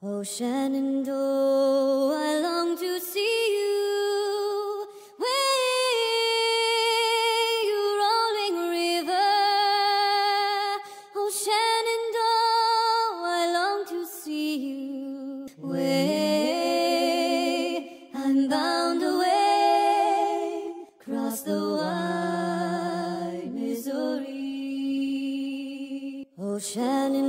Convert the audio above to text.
Oh, Shenandoah, I long to see you, where you rolling river. Oh, Shenandoah, I long to see you, where I'm bound away across the wide Missouri. Oh, Shenandoah.